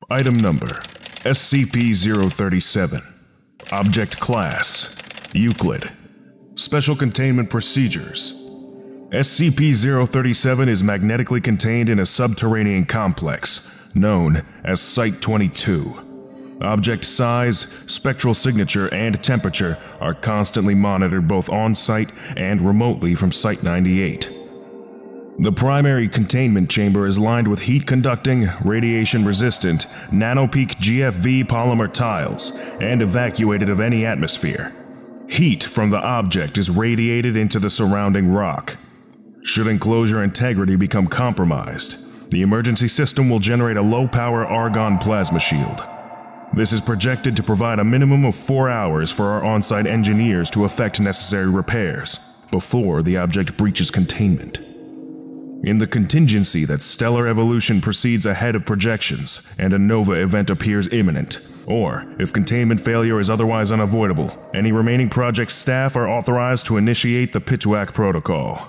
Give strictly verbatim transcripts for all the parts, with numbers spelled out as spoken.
Item Number: S C P zero thirty-seven. Object Class: Euclid. Special Containment Procedures: S C P zero thirty-seven is magnetically contained in a subterranean complex known as Site twenty-two. Object size, spectral signature, and temperature are constantly monitored both on-site and remotely from Site ninety-eight. The primary containment chamber is lined with heat-conducting, radiation-resistant, nanopeak G F V polymer tiles and evacuated of any atmosphere. Heat from the object is radiated into the surrounding rock. Should enclosure integrity become compromised, the emergency system will generate a low-power argon plasma shield. This is projected to provide a minimum of four hours for our on-site engineers to effect necessary repairs before the object breaches containment. In the contingency that stellar evolution proceeds ahead of projections and a nova event appears imminent, or if containment failure is otherwise unavoidable, any remaining project staff are authorized to initiate the Pituac Protocol.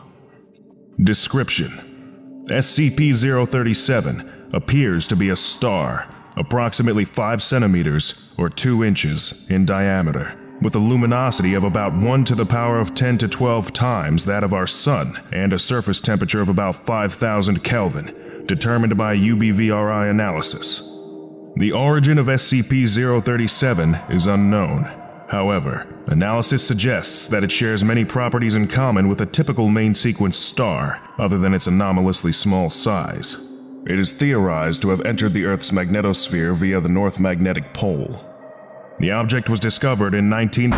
Description: S C P zero thirty-seven appears to be a star, approximately five centimeters or two inches in diameter, with a luminosity of about one to the power of ten to twelve times that of our Sun and a surface temperature of about five thousand Kelvin, determined by U B V R I analysis. The origin of S C P zero thirty-seven is unknown. However, analysis suggests that it shares many properties in common with a typical main sequence star, other than its anomalously small size. It is theorized to have entered the Earth's magnetosphere via the North Magnetic Pole. The object was discovered in nineteen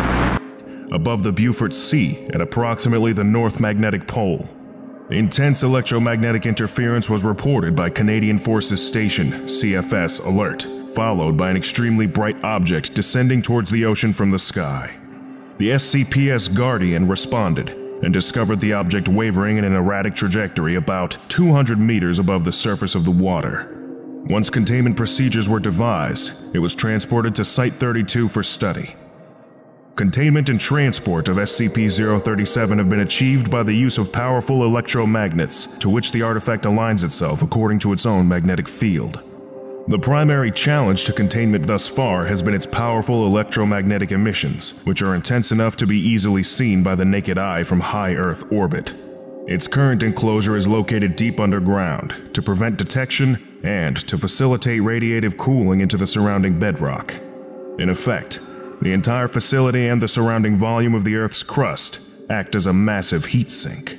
above the Beaufort Sea at approximately the North Magnetic Pole. Intense electromagnetic interference was reported by Canadian Forces Station C F S Alert, followed by an extremely bright object descending towards the ocean from the sky. The S C P S Guardian responded and discovered the object wavering in an erratic trajectory about two hundred meters above the surface of the water. Once containment procedures were devised, it was transported to Site thirty-two for study. Containment and transport of S C P zero thirty-seven have been achieved by the use of powerful electromagnets to which the artifact aligns itself according to its own magnetic field. The primary challenge to containment thus far has been its powerful electromagnetic emissions, which are intense enough to be easily seen by the naked eye from high Earth orbit. Its current enclosure is located deep underground to prevent detection and to facilitate radiative cooling into the surrounding bedrock. In effect, the entire facility and the surrounding volume of the Earth's crust act as a massive heat sink.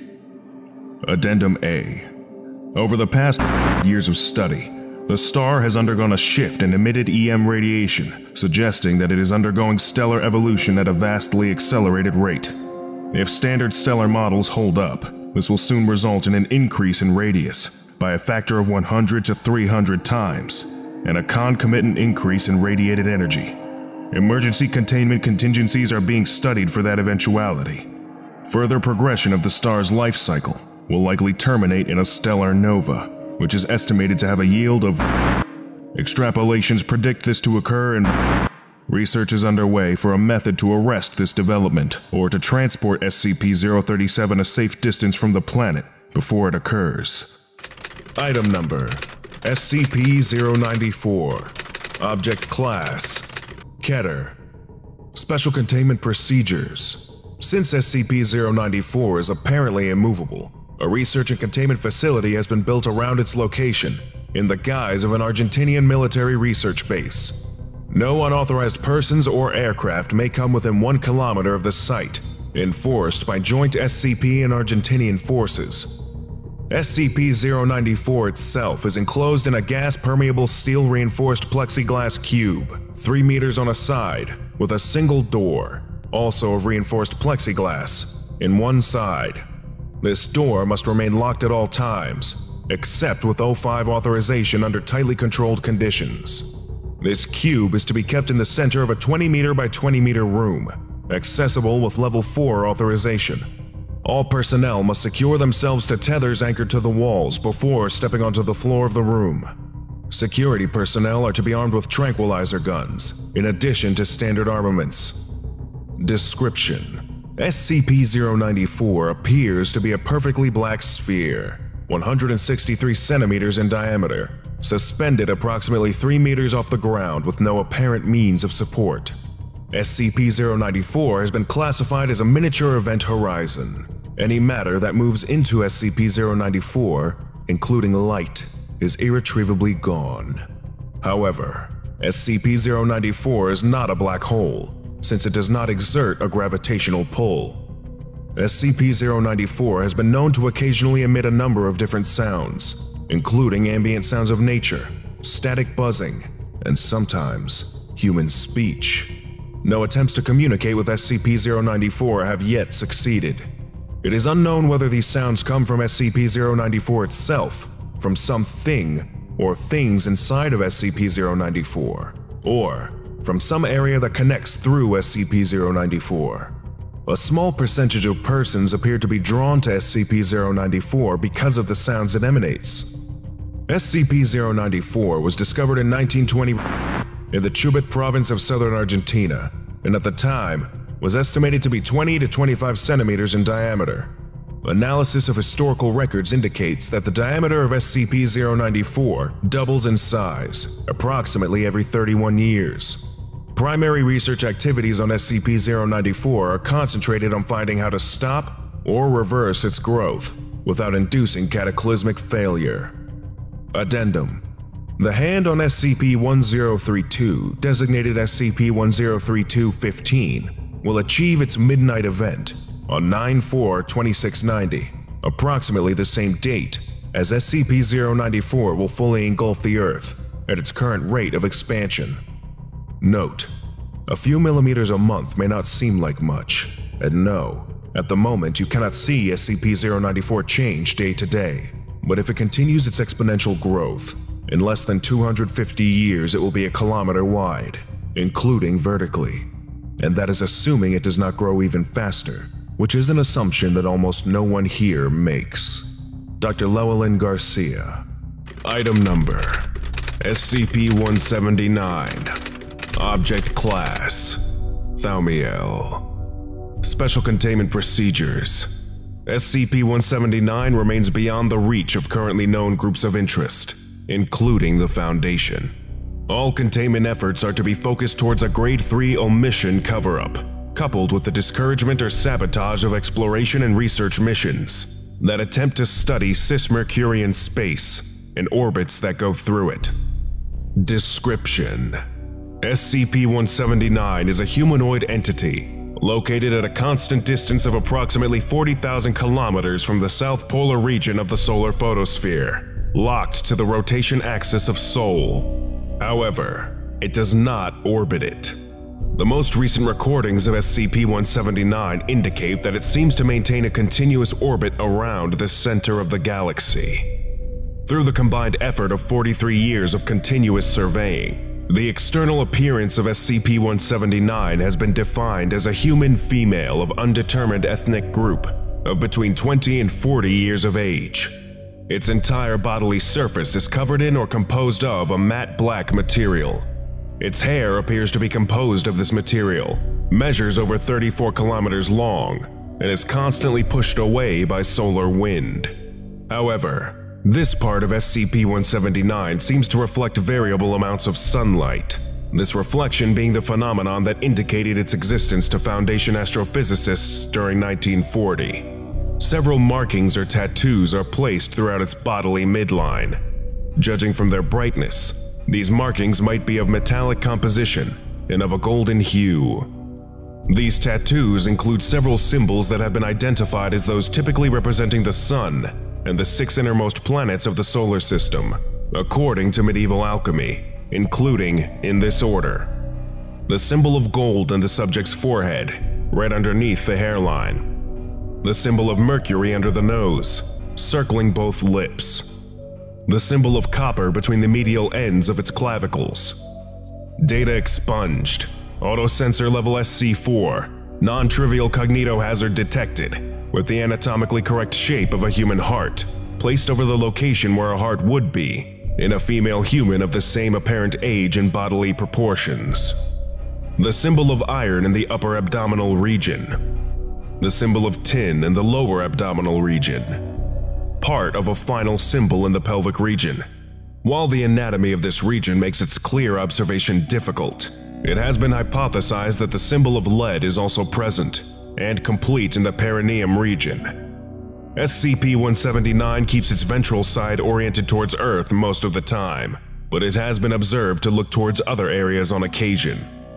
Addendum A. Over the past years of study, the star has undergone a shift in emitted E M radiation, suggesting that it is undergoing stellar evolution at a vastly accelerated rate. If standard stellar models hold up, this will soon result in an increase in radius by a factor of one hundred to three hundred times, and a concomitant increase in radiated energy. Emergency containment contingencies are being studied for that eventuality. Further progression of the star's life cycle will likely terminate in a stellar nova, which is estimated to have a yield of. Extrapolations predict this to occur, and research is underway for a method to arrest this development or to transport S C P zero thirty-seven a safe distance from the planet before it occurs. Item Number: S C P zero ninety-four. Object Class: Keter. Special Containment Procedures: Since S C P zero ninety-four is apparently immovable, a research and containment facility has been built around its location in the guise of an Argentinian military research base. No unauthorized persons or aircraft may come within one kilometer of the site, enforced by joint S C P and Argentinian forces. S C P zero ninety-four itself is enclosed in a gas-permeable steel-reinforced plexiglass cube, three meters on a side, with a single door, also of reinforced plexiglass, in one side. This door must remain locked at all times, except with O five authorization under tightly controlled conditions. This cube is to be kept in the center of a twenty meter by twenty meter room, accessible with level four authorization. All personnel must secure themselves to tethers anchored to the walls before stepping onto the floor of the room. Security personnel are to be armed with tranquilizer guns, in addition to standard armaments. Description: S C P zero ninety-four appears to be a perfectly black sphere, one hundred sixty-three centimeters in diameter, suspended approximately three meters off the ground with no apparent means of support. S C P zero ninety-four has been classified as a miniature event horizon. Any matter that moves into S C P zero ninety-four, including light, is irretrievably gone. However, S C P zero ninety-four is not a black hole, since it does not exert a gravitational pull. S C P zero ninety-four has been known to occasionally emit a number of different sounds, including ambient sounds of nature, static buzzing, and sometimes human speech. No attempts to communicate with S C P zero ninety-four have yet succeeded. It is unknown whether these sounds come from S C P zero ninety-four itself, from some thing or things inside of S C P zero ninety-four, or from some area that connects through S C P zero ninety-four. A small percentage of persons appear to be drawn to S C P zero ninety-four because of the sounds it emanates. S C P zero ninety-four was discovered in nineteen twenty in the Chubut province of southern Argentina, and at the time was estimated to be twenty to twenty-five centimeters in diameter. Analysis of historical records indicates that the diameter of S C P zero ninety-four doubles in size, approximately every thirty-one years. Primary research activities on S C P zero ninety-four are concentrated on finding how to stop or reverse its growth without inducing cataclysmic failure. Addendum: the hand on S C P one zero three two, designated S C P one zero three two dash fifteen, will achieve its midnight event on nine four twenty-six ninety, approximately the same date as S C P zero ninety-four will fully engulf the Earth at its current rate of expansion. Note: a few millimeters a month may not seem like much, and no, at the moment you cannot see S C P zero ninety-four change day to day, but if it continues its exponential growth, in less than two hundred fifty years it will be a kilometer wide, including vertically. And that is assuming it does not grow even faster, which is an assumption that almost no one here makes. Doctor Llewellyn Garcia. Item Number: S C P one seventy-nine. Object Class: Thaumiel. Special Containment Procedures: S C P one seventy-nine remains beyond the reach of currently known groups of interest, including the Foundation. All containment efforts are to be focused towards a Grade three omission cover-up, coupled with the discouragement or sabotage of exploration and research missions that attempt to study cis-Mercurian space and orbits that go through it. Description: S C P one seventy-nine is a humanoid entity located at a constant distance of approximately forty thousand kilometers from the south polar region of the solar photosphere, locked to the rotation axis of Sol. However, it does not orbit it. The most recent recordings of S C P one seventy-nine indicate that it seems to maintain a continuous orbit around the center of the galaxy. Through the combined effort of forty-three years of continuous surveying, the external appearance of S C P one seventy-nine has been defined as a human female of undetermined ethnic group of between twenty and forty years of age. Its entire bodily surface is covered in or composed of a matte black material. Its hair appears to be composed of this material, measures over thirty-four kilometers long, and is constantly pushed away by solar wind. However, this part of S C P one seventy-nine seems to reflect variable amounts of sunlight, this reflection being the phenomenon that indicated its existence to Foundation astrophysicists during nineteen forty. Several markings or tattoos are placed throughout its bodily midline. Judging from their brightness, these markings might be of metallic composition and of a golden hue. These tattoos include several symbols that have been identified as those typically representing the Sun and the six innermost planets of the solar system, according to medieval alchemy, including in this order: the symbol of gold in the subject's forehead, right underneath the hairline; the symbol of Mercury under the nose, circling both lips; the symbol of copper between the medial ends of its clavicles. Data expunged. Autosensor level S C four. Non-trivial cognitohazard detected, with the anatomically correct shape of a human heart, placed over the location where a heart would be, in a female human of the same apparent age and bodily proportions. The symbol of iron in the upper abdominal region. The symbol of tin in the lower abdominal region. Part of a final symbol in the pelvic region. While the anatomy of this region makes its clear observation difficult, it has been hypothesized that the symbol of lead is also present and complete in the perineum region. S C P one seventy-nine keeps its ventral side oriented towards Earth most of the time, but it has been observed to look towards other areas on occasion.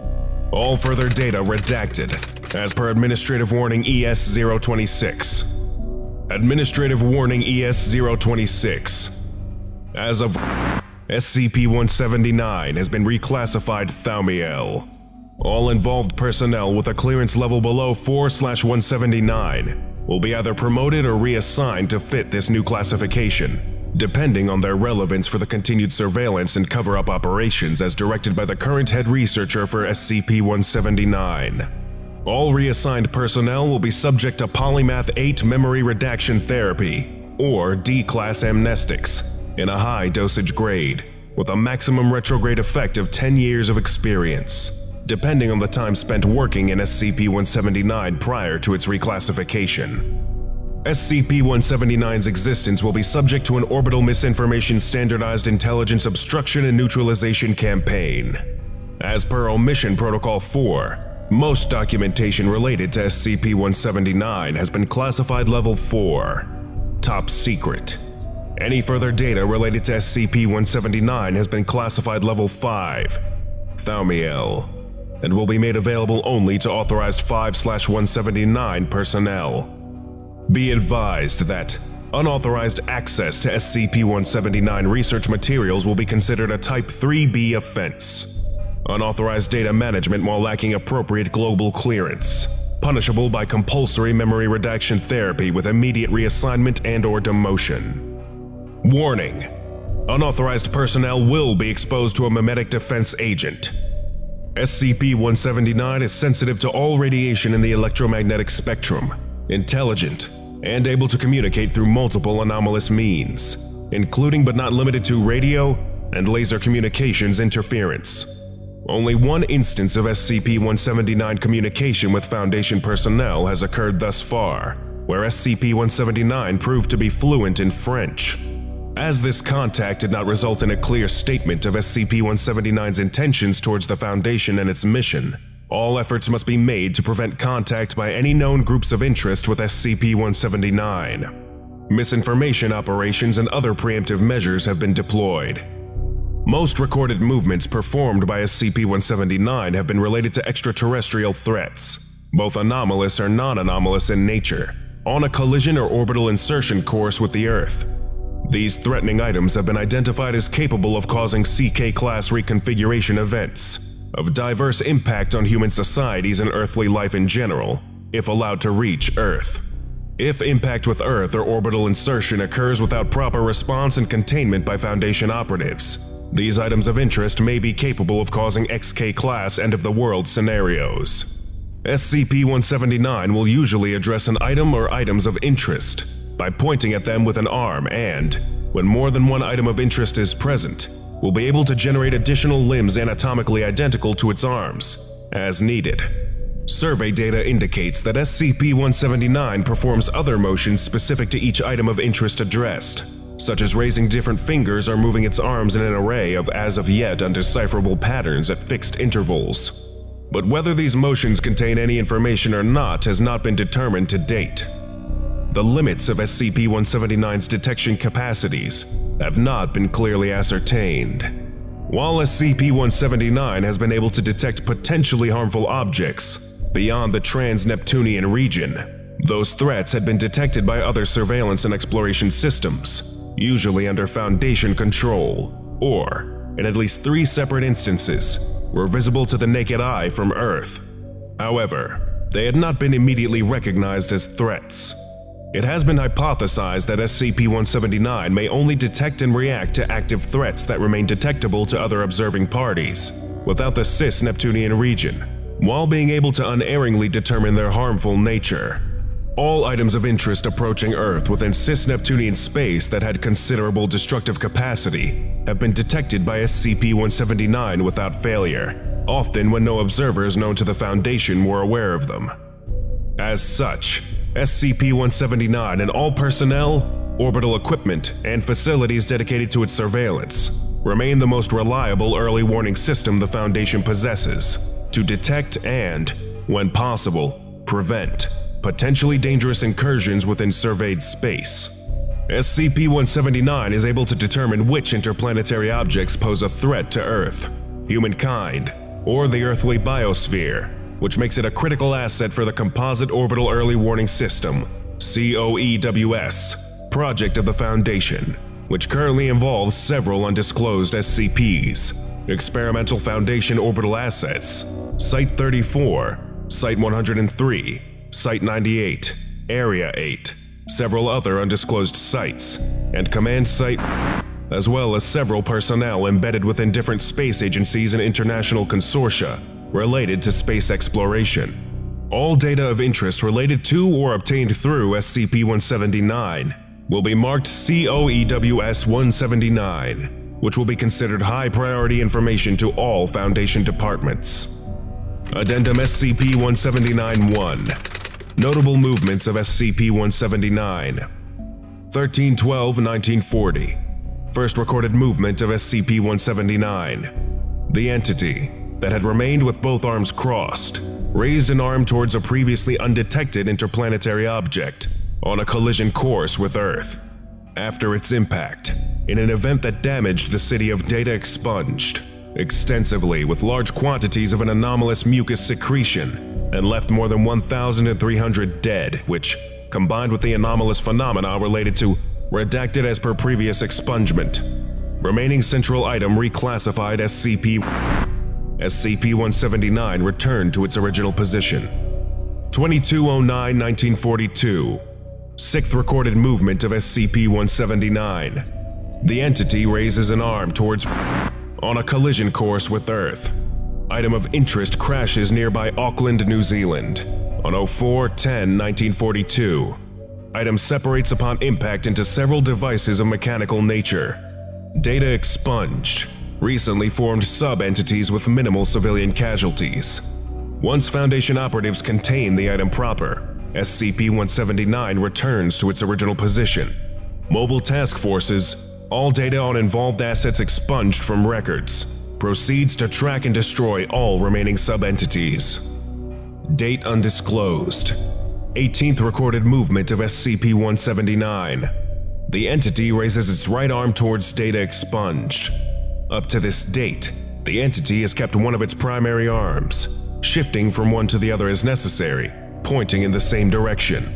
All further data redacted, as per Administrative Warning E S zero twenty-six. Administrative Warning E S zero twenty-six. As of S C P one seventy-nine has been reclassified Thaumiel. All involved personnel with a clearance level below four slash one seventy-nine will be either promoted or reassigned to fit this new classification, depending on their relevance for the continued surveillance and cover-up operations as directed by the current head researcher for S C P one seventy-nine. All reassigned personnel will be subject to Polymath eight Memory Redaction Therapy, or D-Class amnestics, in a high-dosage grade, with a maximum retrograde effect of ten years of experience, depending on the time spent working in S C P one seventy-nine prior to its reclassification. S C P one seventy-nine's existence will be subject to an Orbital Misinformation Standardized Intelligence Obstruction and Neutralization Campaign. As per Omission Protocol four, most documentation related to S C P one seventy-nine has been classified Level four, Top Secret. Any further data related to S C P one seventy-nine has been classified Level five, Thaumiel, and will be made available only to authorized five slash one seventy-nine personnel. Be advised that unauthorized access to S C P one seventy-nine research materials will be considered a Type three B offense. Unauthorized data management while lacking appropriate global clearance, punishable by compulsory memory redaction therapy with immediate reassignment and/or demotion. Warning: unauthorized personnel will be exposed to a memetic defense agent. S C P one seventy-nine is sensitive to all radiation in the electromagnetic spectrum, intelligent, and able to communicate through multiple anomalous means, including but not limited to radio and laser communications interference. Only one instance of S C P one seventy-nine communication with Foundation personnel has occurred thus far, where S C P one seventy-nine proved to be fluent in French. As this contact did not result in a clear statement of S C P one seventy-nine's intentions towards the Foundation and its mission, all efforts must be made to prevent contact by any known groups of interest with S C P one seventy-nine. Misinformation operations and other preemptive measures have been deployed. Most recorded movements performed by S C P one seventy-nine have been related to extraterrestrial threats, both anomalous or non-anomalous in nature, on a collision or orbital insertion course with the Earth. These threatening items have been identified as capable of causing C K Class reconfiguration events, of diverse impact on human societies and earthly life in general, if allowed to reach Earth. If impact with Earth or orbital insertion occurs without proper response and containment by Foundation operatives, these items of interest may be capable of causing X K Class end-of-the-world scenarios. S C P one seventy-nine will usually address an item or items of interest by pointing at them with an arm and, when more than one item of interest is present, will be able to generate additional limbs anatomically identical to its arms, as needed. Survey data indicates that S C P one seventy-nine performs other motions specific to each item of interest addressed, such as raising different fingers or moving its arms in an array of as-of-yet undecipherable patterns at fixed intervals. But whether these motions contain any information or not has not been determined to date. The limits of S C P one seventy-nine's detection capacities have not been clearly ascertained. While S C P one seventy-nine has been able to detect potentially harmful objects beyond the trans-Neptunian region, those threats had been detected by other surveillance and exploration systems, usually under Foundation control, or, in at least three separate instances, were visible to the naked eye from Earth. However, they had not been immediately recognized as threats. It has been hypothesized that S C P one seventy-nine may only detect and react to active threats that remain detectable to other observing parties, without the cis-Neptunian region, while being able to unerringly determine their harmful nature. All items of interest approaching Earth within cis-Neptunian space that had considerable destructive capacity have been detected by S C P one seventy-nine without failure, often when no observers known to the Foundation were aware of them. As such, S C P one seventy-nine and all personnel orbital equipment, and facilities dedicated to its surveillance remain the most reliable early warning system the Foundation possesses to detect and, when possible, prevent potentially dangerous incursions within surveyed space. S C P one seventy-nine is able to determine which interplanetary objects pose a threat to Earth, humankind, or the earthly biosphere, which makes it a critical asset for the Composite Orbital Early Warning System (C O E W S) project of the Foundation, which currently involves several undisclosed S C Ps, Experimental Foundation Orbital Assets, Site thirty-four, Site one hundred three, Site ninety-eight, Area eight, several other undisclosed sites, and Command Site, as well as several personnel embedded within different space agencies and international consortia related to space exploration. All data of interest related to or obtained through S C P one seventy-nine will be marked C O E W S one seventy-nine, which will be considered high-priority information to all Foundation departments. Addendum S C P one seventy-nine dash one. Notable movements of S C P one seventy-nine. thirteen twelve nineteen forty. First recorded movement of S C P one seventy-nine. The entity, that had remained with both arms crossed, raised an arm towards a previously undetected interplanetary object on a collision course with Earth. After its impact, in an event that damaged the city of Data expunged extensively with large quantities of an anomalous mucus secretion and left more than one thousand three hundred dead, which, combined with the anomalous phenomena related to redacted as per previous expungement, remaining central item reclassified as S C P. S C P one seventy-nine returned to its original position. twenty-two oh nine nineteen forty-two. Sixth recorded movement of S C P one seventy-nine. The entity raises an arm towards on a collision course with Earth. Item of interest crashes nearby Auckland, New Zealand on oh four ten nineteen forty-two. Item separates upon impact into several devices of mechanical nature. Data expunged. Recently formed sub-entities with minimal civilian casualties. Once Foundation operatives contain the item proper, S C P one seventy-nine returns to its original position. Mobile task forces, all data on involved assets expunged from records, proceeds to track and destroy all remaining sub-entities. Date undisclosed. eighteenth recorded movement of S C P one seventy-nine. The entity raises its right arm towards data expunged. Up to this date, the entity has kept one of its primary arms, shifting from one to the other as necessary, pointing in the same direction.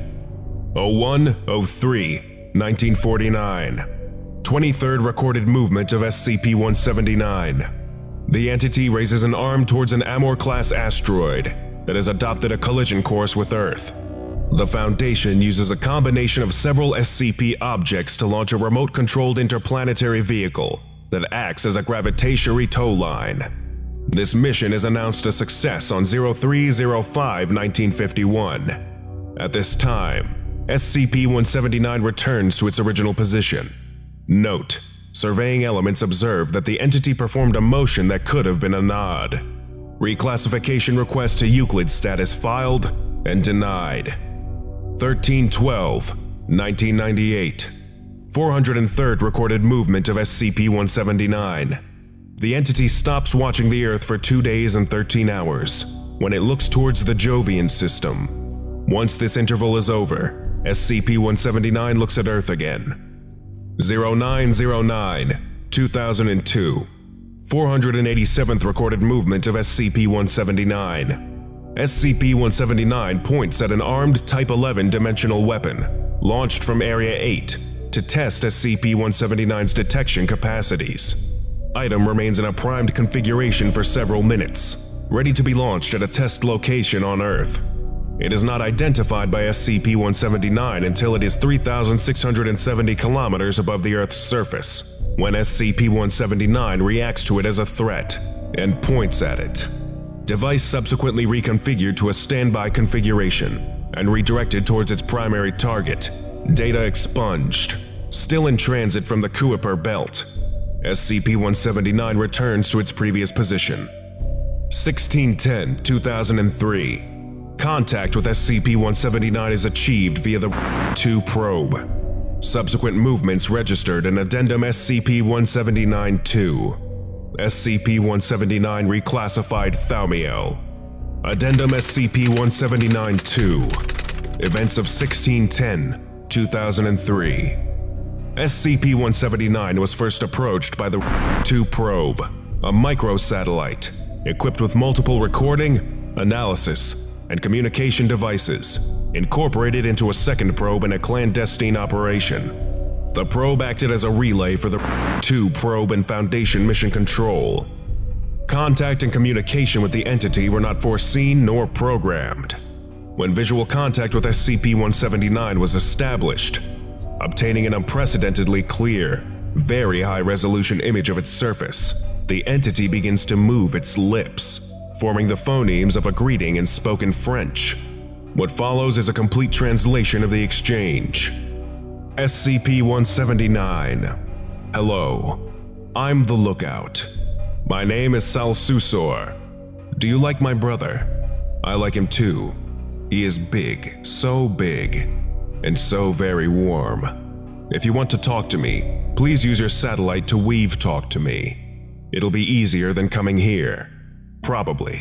oh one oh three nineteen forty-nine. twenty-third recorded movement of S C P one seventy-nine. The entity raises an arm towards an Amor Class asteroid that has adopted a collision course with Earth. The Foundation uses a combination of several S C P objects to launch a remote-controlled interplanetary vehicle that acts as a gravitationary tow line. This mission is announced a success on oh three oh five nineteen fifty-one. At this time, S C P one seventy-nine returns to its original position. Note: surveying elements observed that the entity performed a motion that could have been a nod. Reclassification request to Euclid status filed and denied. thirteen twelve nineteen ninety-eight. four hundred third recorded movement of S C P one seventy-nine. The entity stops watching the Earth for two days and thirteen hours, when it looks towards the Jovian system. Once this interval is over, S C P one seventy-nine looks at Earth again. oh nine oh nine two thousand two. four hundred eighty-seventh recorded movement of S C P one seventy-nine. S C P one seventy-nine points at an armed Type eleven dimensional weapon, launched from Area eight, to test S C P one seventy-nine's detection capacities. Item remains in a primed configuration for several minutes, ready to be launched at a test location on Earth. It is not identified by S C P one seventy-nine until it is three thousand six hundred seventy kilometers above the Earth's surface, when S C P one seventy-nine reacts to it as a threat and points at it. Device subsequently reconfigured to a standby configuration and redirected towards its primary target. Data expunged. Still in transit from the Kuiper belt, S C P one seventy-nine returns to its previous position. sixteen ten two thousand three. Contact with S C P one seventy-nine is achieved via the two probe. Subsequent movements registered in Addendum S C P one seventy-nine dash two. S C P one seventy-nine reclassified Thaumiel. Addendum S C P one seventy-nine dash two. Events of sixteen ten two thousand three. S C P one seventy-nine was first approached by the two probe, a microsatellite equipped with multiple recording, analysis, and communication devices, incorporated into a second probe in a clandestine operation. The probe acted as a relay for the two probe and Foundation mission control. Contact and communication with the entity were not foreseen nor programmed. When visual contact with S C P one seventy-nine was established, obtaining an unprecedentedly clear, very high-resolution image of its surface, the entity begins to move its lips, forming the phonemes of a greeting in spoken French. What follows is a complete translation of the exchange. S C P one seventy-nine. Hello. I'm the Lookout. My name is Sauelsuesor. Do you like my brother? I like him too. He is big, so big, and so very warm. If you want to talk to me, please use your satellite to weave talk to me. It'll be easier than coming here. Probably.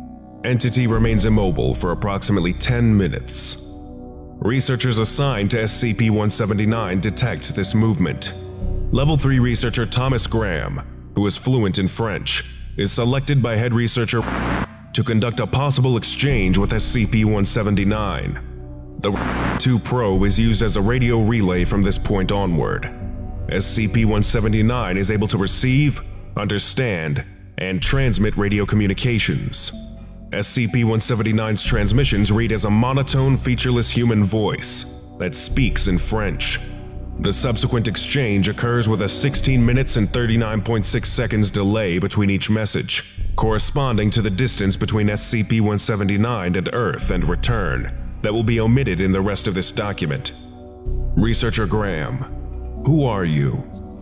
Entity remains immobile for approximately ten minutes. Researchers assigned to S C P one seventy-nine detect this movement. Level three researcher Thomas Graham, who is fluent in French, is selected by head researcher to conduct a possible exchange with S C P one seventy-nine. The two probe is used as a radio relay from this point onward. S C P one seventy-nine is able to receive, understand, and transmit radio communications. S C P one seventy-nine's transmissions read as a monotone, featureless human voice that speaks in French. The subsequent exchange occurs with a sixteen minutes and thirty-nine point six seconds delay between each message, corresponding to the distance between S C P one seventy-nine and Earth and return that will be omitted in the rest of this document. Researcher Graham, who are you?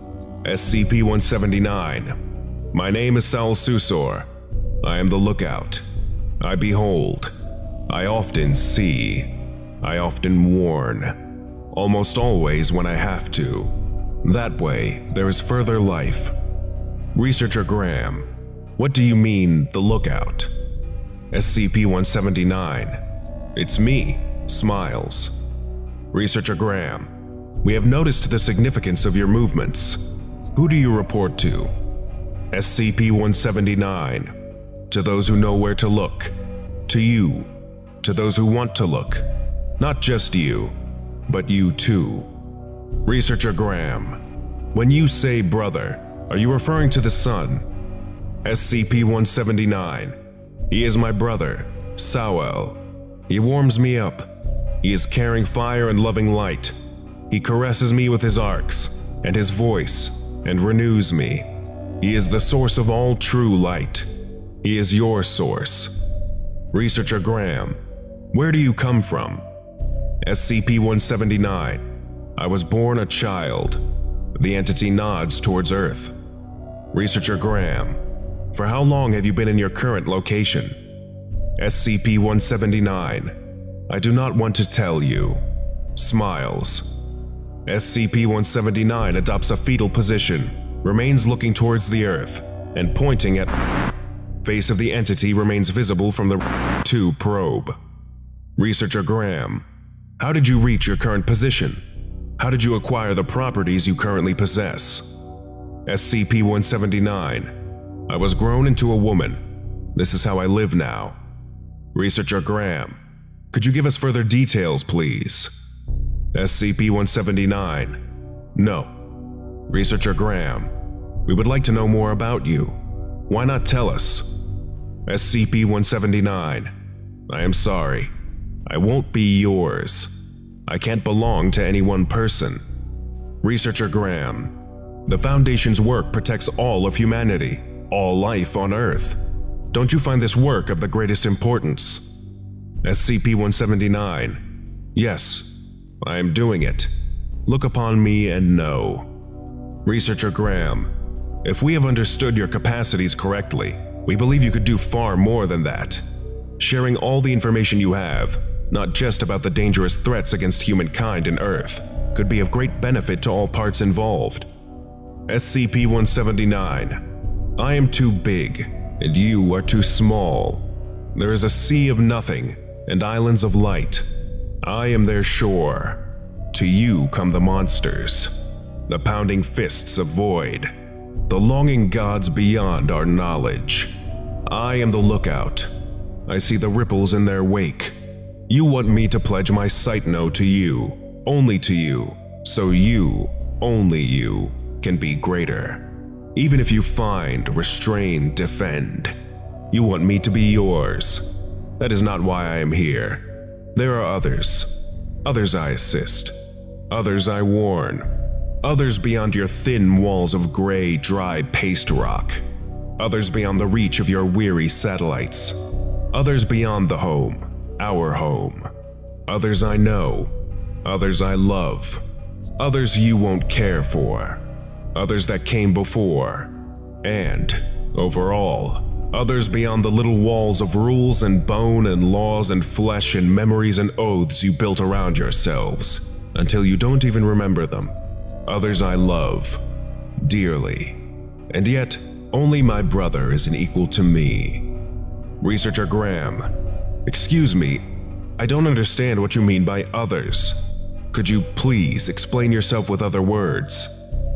S C P one seventy-nine. My name is Sauelsuesor. I am the Lookout. I behold. I often see. I often warn. Almost always when I have to. That way, there is further life. Researcher Graham, what do you mean, the Lookout? S C P one seventy-nine. It's me, Smiles. Researcher Graham, we have noticed the significance of your movements. Who do you report to? S C P one seventy-nine. To those who know where to look. To you. To those who want to look. Not just you, but you too. Researcher Graham, when you say brother, are you referring to the sun? S C P one seventy-nine. He is my brother, Sauel. He warms me up. He is carrying fire and loving light. He caresses me with his arcs and his voice and renews me. He is the source of all true light. He is your source. Researcher Graham, where do you come from? S C P one seventy-nine. I was born a child. The entity nods towards Earth. Researcher Graham, for how long have you been in your current location? S C P one seventy-nine. I do not want to tell you. Smiles. S C P one seventy-nine adopts a fetal position, remains looking towards the Earth, and pointing at face of the entity remains visible from the two probe. Researcher Graham, how did you reach your current position? How did you acquire the properties you currently possess? S C P one seventy-nine. I was grown into a woman. This is how I live now. Researcher Graham, could you give us further details, please? S C P one seventy-nine. No. Researcher Graham, we would like to know more about you. Why not tell us? S C P one seventy-nine. I am sorry. I won't be yours. I can't belong to any one person. Researcher Graham, the Foundation's work protects all of humanity, all life on Earth. Don't you find this work of the greatest importance? S C P one seventy-nine. Yes, I am doing it. Look upon me and know. Researcher Graham, if we have understood your capacities correctly, we believe you could do far more than that. Sharing all the information you have, not just about the dangerous threats against humankind and Earth, could be of great benefit to all parts involved. S C P one seventy-nine. I am too big, and you are too small. There is a sea of nothing, and islands of light. I am their shore. To you come the monsters, the pounding fists of void, the longing gods beyond our knowledge. I am the lookout. I see the ripples in their wake. You want me to pledge my sight no to you, only to you, so you, only you, can be greater. Even if you find, restrain, defend. You want me to be yours. That is not why I am here. There are others. Others I assist. Others I warn. Others beyond your thin walls of gray, dry paste rock. Others beyond the reach of your weary satellites. Others beyond the home, our home. Others I know. Others I love. Others you won't care for. Others that came before. And, overall, others beyond the little walls of rules and bone and laws and flesh and memories and oaths you built around yourselves, until you don't even remember them. Others I love, dearly. And yet, only my brother is an equal to me. Researcher Graham, excuse me, I don't understand what you mean by others. Could you please explain yourself with other words?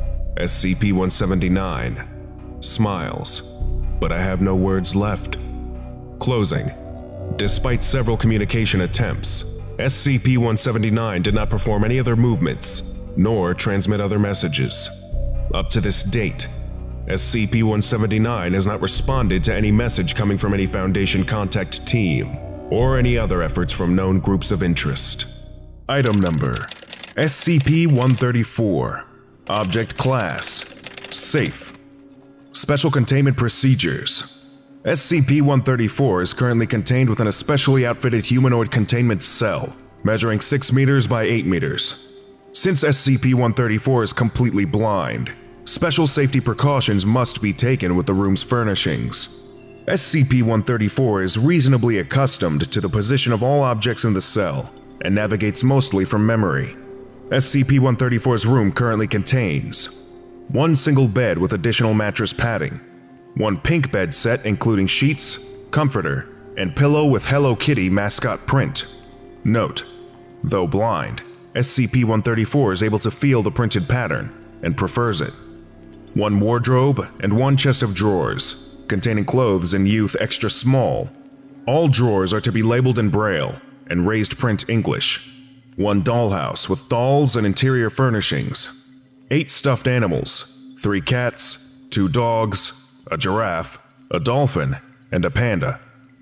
S C P one seventy-nine smiles, but I have no words left. Closing. Despite several communication attempts, S C P one seventy-nine did not perform any other movements, nor transmit other messages. Up to this date, S C P one seventy-nine has not responded to any message coming from any Foundation contact team, or any other efforts from known groups of interest. Item Number: S C P one thirty-four. Object Class: Safe. Special Containment Procedures: S C P one thirty-four is currently contained within a specially outfitted humanoid containment cell, measuring six meters by eight meters. Since S C P one thirty-four is completely blind, special safety precautions must be taken with the room's furnishings. S C P one thirty-four is reasonably accustomed to the position of all objects in the cell, and navigates mostly from memory. S C P one thirty-four's room currently contains one single bed with additional mattress padding, one pink bed set including sheets, comforter, and pillow with Hello Kitty mascot print. Note: though blind, S C P one thirty-four is able to feel the printed pattern and prefers it. One wardrobe and one chest of drawers, containing clothes in youth extra small. All drawers are to be labeled in Braille and raised print English. One dollhouse with dolls and interior furnishings. Eight stuffed animals, three cats, two dogs, a giraffe, a dolphin, and a panda.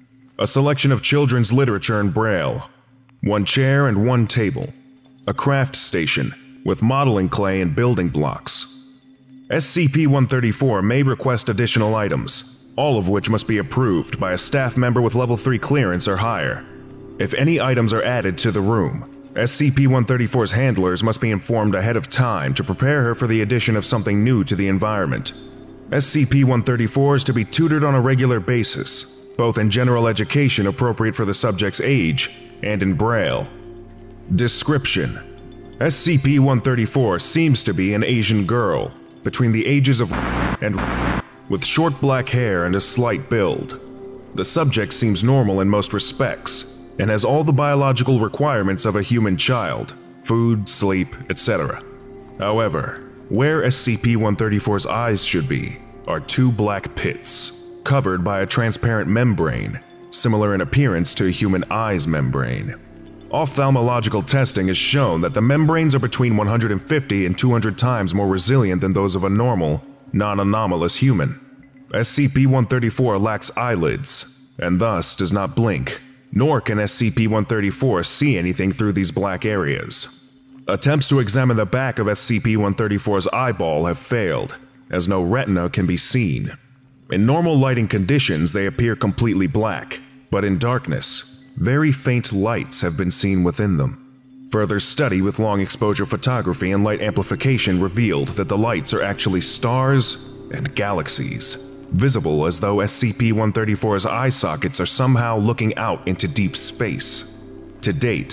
A selection of children's literature in Braille. One chair and one table. A craft station with modeling clay and building blocks. S C P one thirty-four may request additional items, all of which must be approved by a staff member with level three clearance or higher. If any items are added to the room, S C P one thirty-four's handlers must be informed ahead of time to prepare her for the addition of something new to the environment. S C P one thirty-four is to be tutored on a regular basis, both in general education appropriate for the subject's age and in Braille. Description: S C P one thirty-four seems to be an Asian girl, between the ages of and with short black hair and a slight build. The subject seems normal in most respects, and has all the biological requirements of a human child: food, sleep, et cetera. However, where S C P one thirty-four's eyes should be are two black pits, covered by a transparent membrane, similar in appearance to a human eye's membrane. Ophthalmological testing has shown that the membranes are between one hundred fifty and two hundred times more resilient than those of a normal, non-anomalous human. S C P one thirty-four lacks eyelids, and thus does not blink, nor can S C P one thirty-four see anything through these black areas. Attempts to examine the back of S C P one thirty-four's eyeball have failed, as no retina can be seen. In normal lighting conditions, they appear completely black, but in darkness, very faint lights have been seen within them. Further study with long-exposure photography and light amplification revealed that the lights are actually stars and galaxies, visible as though S C P one thirty-four's eye sockets are somehow looking out into deep space. To date,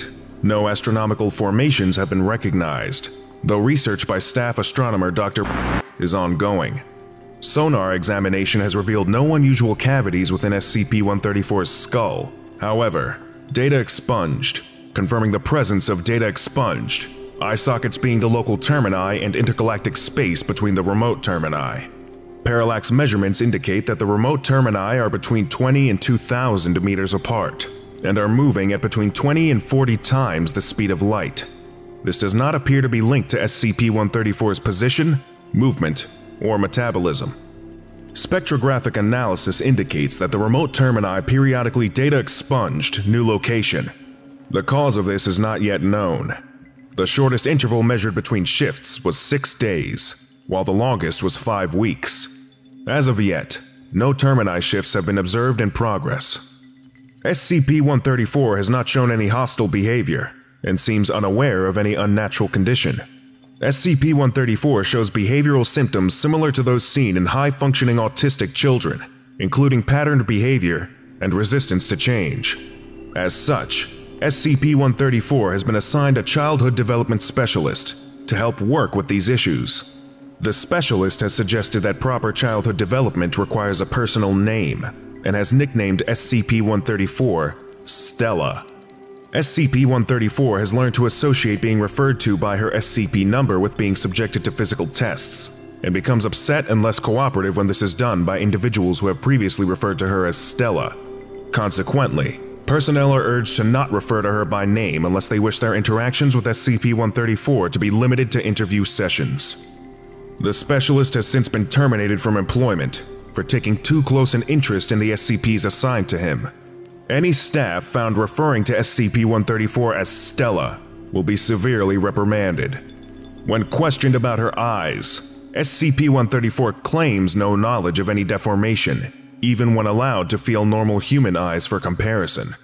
no astronomical formations have been recognized, though research by staff astronomer Doctor is ongoing. Sonar examination has revealed no unusual cavities within S C P one thirty-four's skull. However, data expunged, confirming the presence of data expunged, eye sockets being the local termini and intergalactic space between the remote termini. Parallax measurements indicate that the remote termini are between twenty and two thousand meters apart, and are moving at between twenty and forty times the speed of light. This does not appear to be linked to S C P one thirty-four's position, movement, or metabolism. Spectrographic analysis indicates that the remote termini periodically data expunged new location. The cause of this is not yet known. The shortest interval measured between shifts was six days, while the longest was five weeks. As of yet, no termini shifts have been observed in progress. S C P one thirty-four has not shown any hostile behavior, and seems unaware of any unnatural condition. S C P one thirty-four shows behavioral symptoms similar to those seen in high-functioning autistic children, including patterned behavior and resistance to change. As such, S C P one thirty-four has been assigned a childhood development specialist to help work with these issues. The specialist has suggested that proper childhood development requires a personal name, and has nicknamed S C P one thirty-four Stella. S C P one thirty-four has learned to associate being referred to by her S C P number with being subjected to physical tests, and becomes upset and less cooperative when this is done by individuals who have previously referred to her as Stella. Consequently, personnel are urged to not refer to her by name unless they wish their interactions with S C P one thirty-four to be limited to interview sessions. The specialist has since been terminated from employment for taking too close an interest in the S C Ps assigned to him. Any staff found referring to S C P one thirty-four as Stella will be severely reprimanded. When questioned about her eyes, S C P one thirty-four claims no knowledge of any deformation, even when allowed to feel normal human eyes for comparison.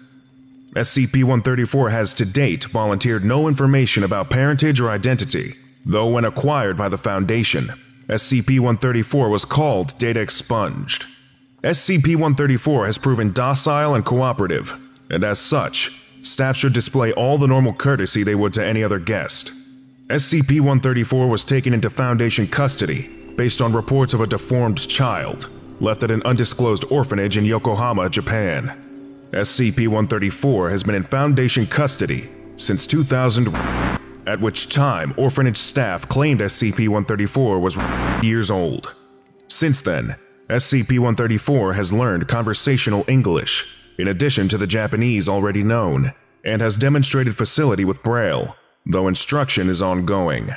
S C P one thirty-four has to date volunteered no information about parentage or identity, though when acquired by the Foundation, S C P one thirty-four was called data expunged. S C P one thirty-four has proven docile and cooperative, and as such, staff should display all the normal courtesy they would to any other guest. S C P one thirty-four was taken into Foundation custody based on reports of a deformed child left at an undisclosed orphanage in Yokohama, Japan. S C P one thirty-four has been in Foundation custody since two thousand, at which time orphanage staff claimed S C P one thirty-four was years old. Since then, S C P one thirty-four has learned conversational English, in addition to the Japanese already known, and has demonstrated facility with Braille, though instruction is ongoing.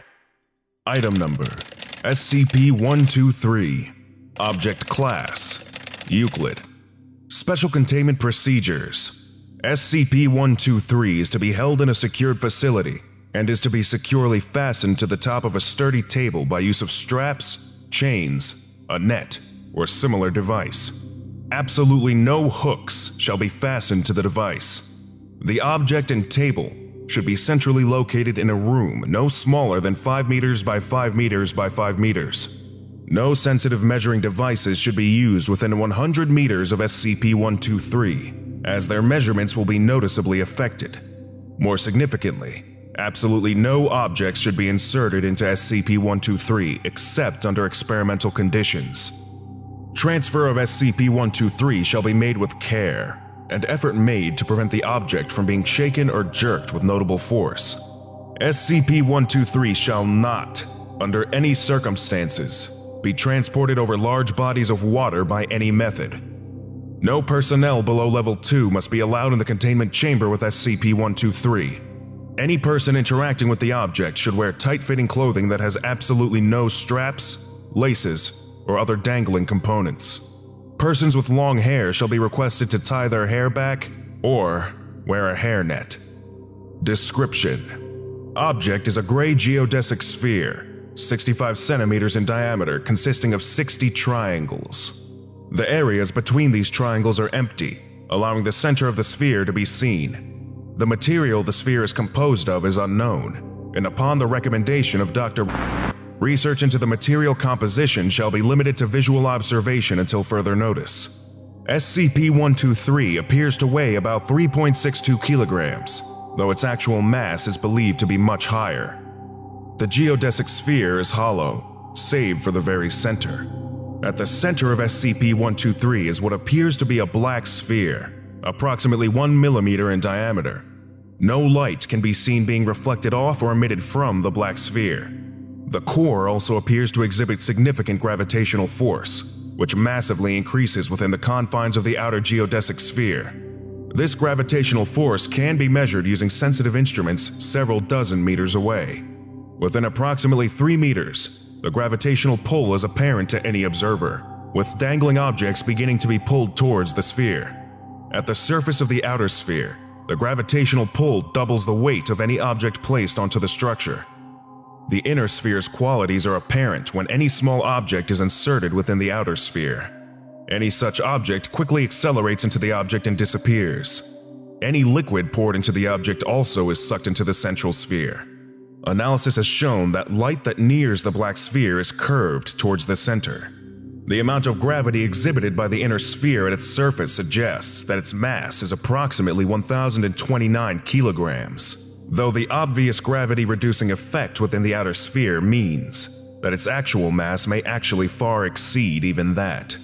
Item Number: S C P one twenty-three. Object Class: Euclid. Special Containment Procedures: S C P one twenty-three is to be held in a secured facility, and is to be securely fastened to the top of a sturdy table by use of straps, chains, a net, or similar device. Absolutely no hooks shall be fastened to the device. The object and table should be centrally located in a room no smaller than five meters by five meters by five meters. No sensitive measuring devices should be used within one hundred meters of S C P one twenty-three, as their measurements will be noticeably affected. More significantly, absolutely no objects should be inserted into S C P one twenty-three except under experimental conditions. Transfer of S C P one twenty-three shall be made with care, and effort made to prevent the object from being shaken or jerked with notable force. S C P one twenty-three shall not, under any circumstances, be transported over large bodies of water by any method. No personnel below Level two must be allowed in the containment chamber with S C P one twenty-three. Any person interacting with the object should wear tight-fitting clothing that has absolutely no straps, laces, or other dangling components. Persons with long hair shall be requested to tie their hair back or wear a hairnet. Description: Object is a gray geodesic sphere, sixty-five centimeters in diameter, consisting of sixty triangles. The areas between these triangles are empty, allowing the center of the sphere to be seen. The material the sphere is composed of is unknown, and upon the recommendation of Doctor research into the material composition shall be limited to visual observation until further notice. S C P one twenty-three appears to weigh about three point six two kilograms, though its actual mass is believed to be much higher. The geodesic sphere is hollow, save for the very center. At the center of S C P one two three is what appears to be a black sphere, approximately one millimeter in diameter. No light can be seen being reflected off or emitted from the black sphere. The core also appears to exhibit significant gravitational force, which massively increases within the confines of the outer geodesic sphere. This gravitational force can be measured using sensitive instruments several dozen meters away. Within approximately three meters, the gravitational pull is apparent to any observer, with dangling objects beginning to be pulled towards the sphere. At the surface of the outer sphere, the gravitational pull doubles the weight of any object placed onto the structure. The inner sphere's qualities are apparent when any small object is inserted within the outer sphere. Any such object quickly accelerates into the object and disappears. Any liquid poured into the object also is sucked into the central sphere. Analysis has shown that light that nears the black sphere is curved towards the center. The amount of gravity exhibited by the inner sphere at its surface suggests that its mass is approximately one thousand twenty-nine kilograms, though the obvious gravity-reducing effect within the outer sphere means that its actual mass may actually far exceed even that.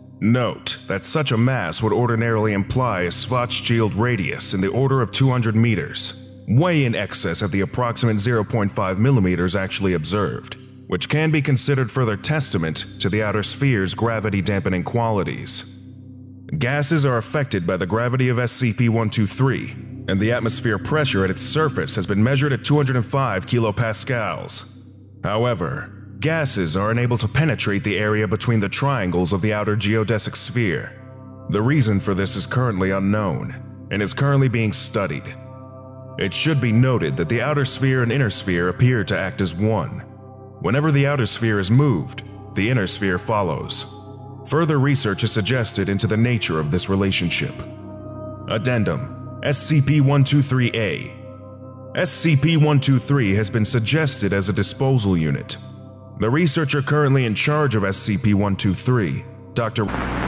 Note that such a mass would ordinarily imply a Schwarzschild radius in the order of two hundred meters, way in excess of the approximate zero point five millimeters actually observed, which can be considered further testament to the outer sphere's gravity-dampening qualities. Gases are affected by the gravity of S C P one two three, and the atmosphere pressure at its surface has been measured at two hundred five kilopascals. However, gases are unable to penetrate the area between the triangles of the outer geodesic sphere. The reason for this is currently unknown, and is currently being studied. It should be noted that the outer sphere and inner sphere appear to act as one. Whenever the outer sphere is moved, the inner sphere follows. Further research is suggested into the nature of this relationship. Addendum: S C P one two three A. S C P one two three has been suggested as a disposal unit. The researcher currently in charge of S C P one two three, Doctor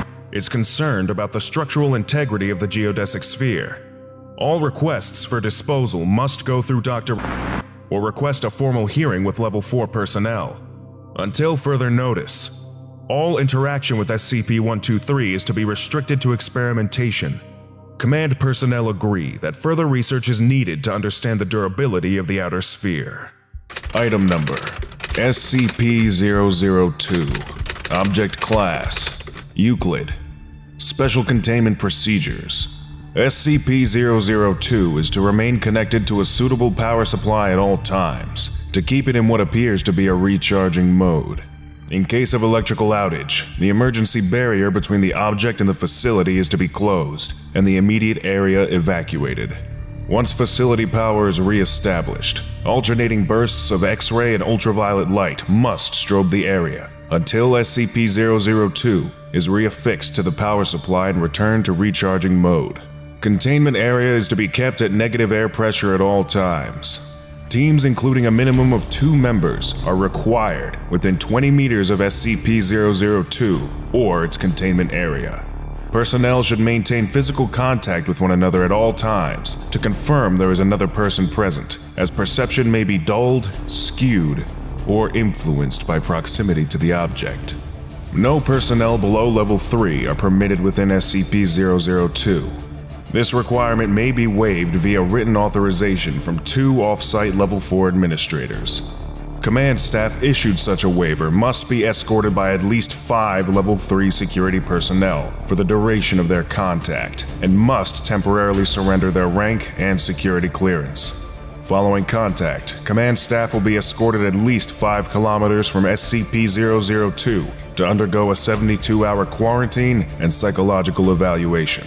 is concerned about the structural integrity of the geodesic sphere. All requests for disposal must go through Doctor or request a formal hearing with Level four personnel. Until further notice, all interaction with S C P one two three is to be restricted to experimentation. Command personnel agree that further research is needed to understand the durability of the outer sphere. Item number: S C P zero zero two. Object Class: Euclid. Special Containment Procedures: S C P zero zero two is to remain connected to a suitable power supply at all times, to keep it in what appears to be a recharging mode. In case of electrical outage, the emergency barrier between the object and the facility is to be closed, and the immediate area evacuated. Once facility power is re-established, alternating bursts of X-ray and ultraviolet light must strobe the area until S C P zero zero two is reaffixed to the power supply and returned to recharging mode. Containment area is to be kept at negative air pressure at all times. Teams including a minimum of two members are required within twenty meters of S C P zero zero two or its containment area. Personnel should maintain physical contact with one another at all times to confirm there is another person present, as perception may be dulled, skewed, or influenced by proximity to the object. No personnel below Level three are permitted within S C P zero zero two. This requirement may be waived via written authorization from two off-site Level four administrators. Command staff issued such a waiver must be escorted by at least five Level three security personnel for the duration of their contact, and must temporarily surrender their rank and security clearance. Following contact, command staff will be escorted at least five kilometers from S C P zero zero two to undergo a seventy-two hour quarantine and psychological evaluation.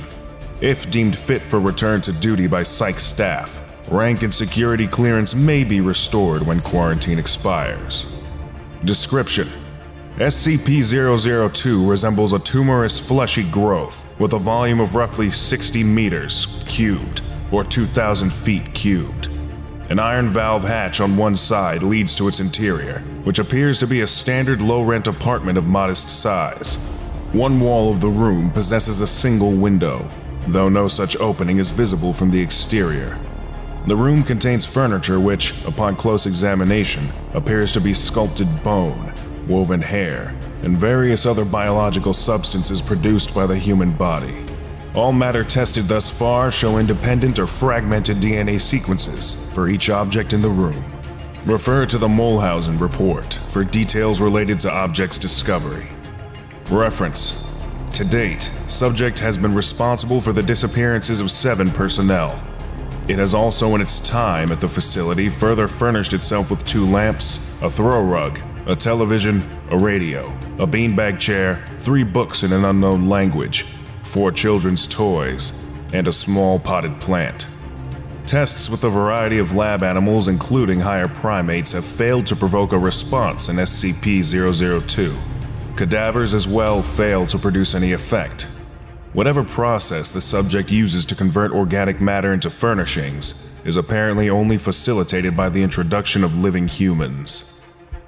If deemed fit for return to duty by psych staff, rank and security clearance may be restored when quarantine expires. Description: S C P zero zero two resembles a tumorous fleshy growth with a volume of roughly sixty meters cubed, or two thousand feet cubed. An iron valve hatch on one side leads to its interior, which appears to be a standard low-rent apartment of modest size. One wall of the room possesses a single window, though no such opening is visible from the exterior. The room contains furniture which, upon close examination, appears to be sculpted bone, woven hair, and various other biological substances produced by the human body. All matter tested thus far show independent or fragmented D N A sequences for each object in the room. Refer to the Mulhausen report for details related to object's discovery. Reference: to date, subject has been responsible for the disappearances of seven personnel. It has also in its time at the facility further furnished itself with two lamps, a throw rug, a television, a radio, a beanbag chair, three books in an unknown language, four children's toys, and a small potted plant. Tests with a variety of lab animals, including higher primates, have failed to provoke a response in S C P zero zero two. Cadavers as well fail to produce any effect. Whatever process the subject uses to convert organic matter into furnishings is apparently only facilitated by the introduction of living humans.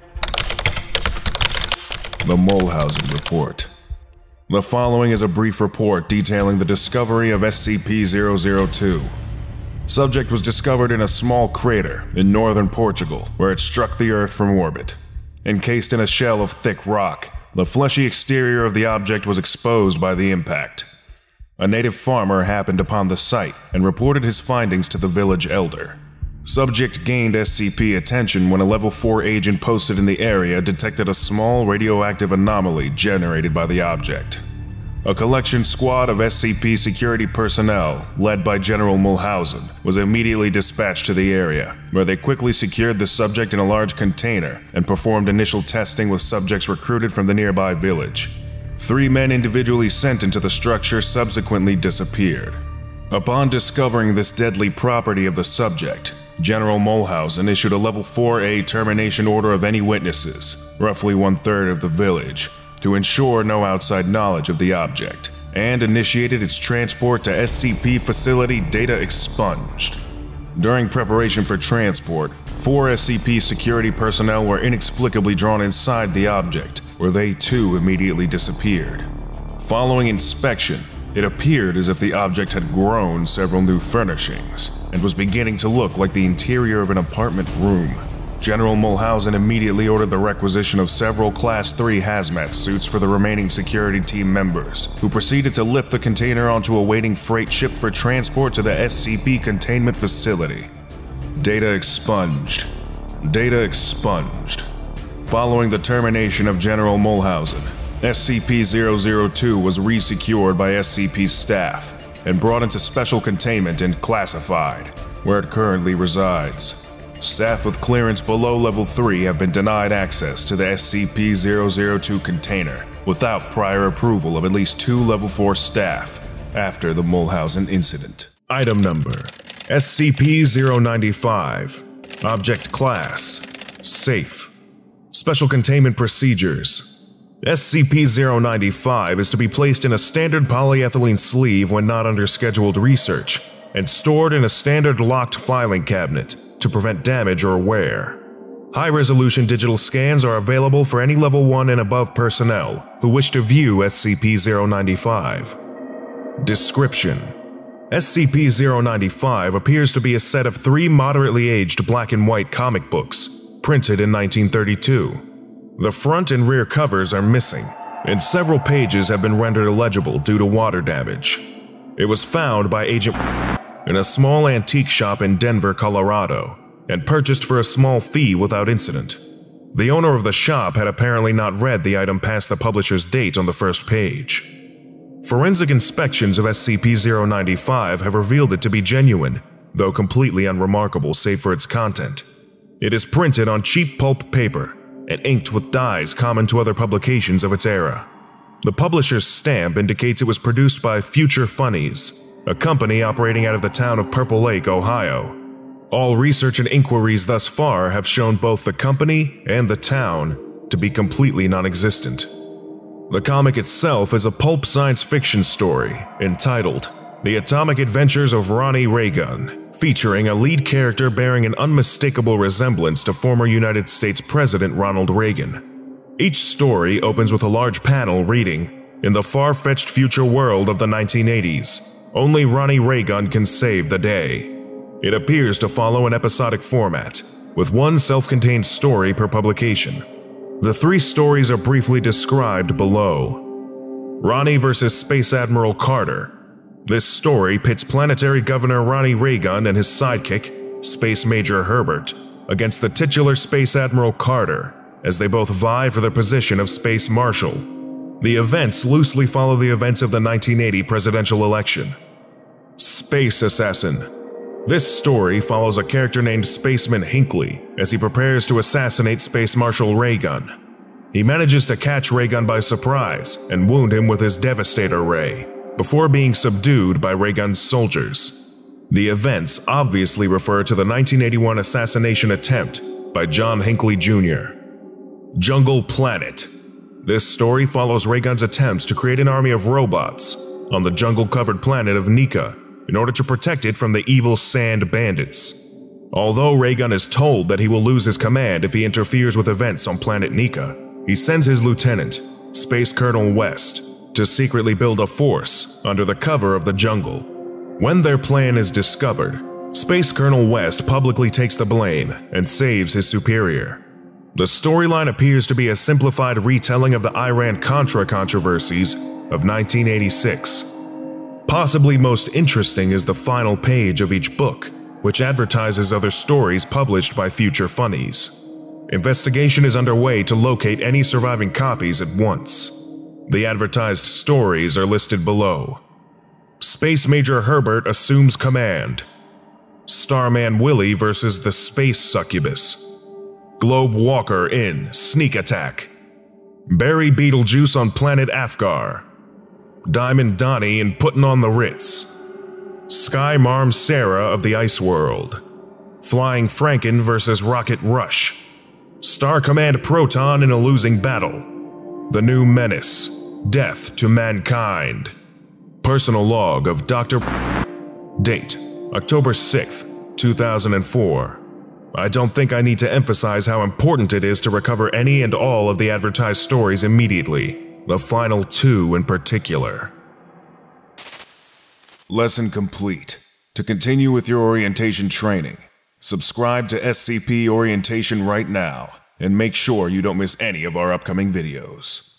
The Mulhausen Report. The following is a brief report detailing the discovery of S C P zero zero two. Subject was discovered in a small crater in northern Portugal, where it struck the Earth from orbit. Encased in a shell of thick rock, the fleshy exterior of the object was exposed by the impact. A native farmer happened upon the site and reported his findings to the village elder. Subject gained S C P attention when a level four agent posted in the area detected a small radioactive anomaly generated by the object. A collection squad of S C P security personnel, led by General Mulhausen, was immediately dispatched to the area, where they quickly secured the subject in a large container and performed initial testing with subjects recruited from the nearby village. Three men individually sent into the structure subsequently disappeared. Upon discovering this deadly property of the subject, General Mulhausen issued a level four A termination order of any witnesses, roughly one-third of the village, to ensure no outside knowledge of the object, and initiated its transport to S C P facility data expunged. During preparation for transport, four S C P security personnel were inexplicably drawn inside the object, where they too immediately disappeared. Following inspection, it appeared as if the object had grown several new furnishings, and was beginning to look like the interior of an apartment room. General Mulhausen immediately ordered the requisition of several Class three hazmat suits for the remaining security team members, who proceeded to lift the container onto a waiting freight ship for transport to the S C P containment facility. Data expunged. Data expunged. Following the termination of General Mulhausen, S C P zero zero two was resecured by S C P staff and brought into special containment and classified, where it currently resides. Staff with clearance below level three have been denied access to the S C P zero zero two container without prior approval of at least two level four staff after the Mulhausen incident. Item number: S C P zero ninety-five. Object Class: Safe. Special Containment Procedures: S C P zero ninety-five is to be placed in a standard polyethylene sleeve when not under scheduled research, and stored in a standard locked filing cabinet to prevent damage or wear. High-resolution digital scans are available for any level one and above personnel who wish to view S C P zero ninety-five. Description: S C P zero ninety-five appears to be a set of three moderately aged black and white comic books, printed in nineteen thirty-two. The front and rear covers are missing, and several pages have been rendered illegible due to water damage. It was found by Agent in a small antique shop in Denver, Colorado, and purchased for a small fee without incident. The owner of the shop had apparently not read the item past the publisher's date on the first page. Forensic inspections of S C P zero ninety-five have revealed it to be genuine, though completely unremarkable save for its content. It is printed on cheap pulp paper and inked with dyes common to other publications of its era. The publisher's stamp indicates it was produced by Future Funnies, a company operating out of the town of Purple Lake, Ohio. All research and inquiries thus far have shown both the company and the town to be completely non-existent. The comic itself is a pulp science fiction story entitled The Atomic Adventures of Ronnie Raygun, featuring a lead character bearing an unmistakable resemblance to former United States President Ronald Reagan. Each story opens with a large panel reading, "In the far-fetched future world of the nineteen eighties, only Ronnie Raygun can save the day." It appears to follow an episodic format, with one self-contained story per publication. The three stories are briefly described below. Ronnie versus Space Admiral Carter. This story pits Planetary Governor Ronnie Reagan and his sidekick, Space Major Herbert, against the titular Space Admiral Carter, as they both vie for the position of Space Marshal. The events loosely follow the events of the nineteen eighty presidential election. Space Assassin. This story follows a character named Spaceman Hinckley as he prepares to assassinate Space Marshal Reagan. He manages to catch Reagan by surprise and wound him with his Devastator Ray, before being subdued by Reagan's soldiers. The events obviously refer to the nineteen eighty-one assassination attempt by John Hinckley Junior Jungle Planet. This story follows Reagan's attempts to create an army of robots on the jungle-covered planet of Nika in order to protect it from the evil Sand Bandits. Although Reagan is told that he will lose his command if he interferes with events on planet Nika, he sends his lieutenant, Space Colonel West, to secretly build a force under the cover of the jungle. When their plan is discovered, Space Colonel West publicly takes the blame and saves his superior. The storyline appears to be a simplified retelling of the Iran-Contra controversies of nineteen eighty-six. Possibly most interesting is the final page of each book, which advertises other stories published by future funnies. Investigation is underway to locate any surviving copies at once. The advertised stories are listed below. Space Major Herbert assumes command. Starman Willie versus the Space Succubus. Globe Walker in Sneak Attack. Barry Beetlejuice on planet Afgar. Diamond Donnie in Puttin' on the Ritz. Sky Marm Sarah of the Ice World. Flying Franken versus Rocket Rush. Star Command Proton in a losing battle. The New Menace. Death to Mankind. Personal log of Doctor Date: October sixth, two thousand four. I don't think I need to emphasize how important it is to recover any and all of the advertised stories immediately. The final two in particular. Lesson complete. To continue with your orientation training, subscribe to S C P Orientation right now, and make sure you don't miss any of our upcoming videos.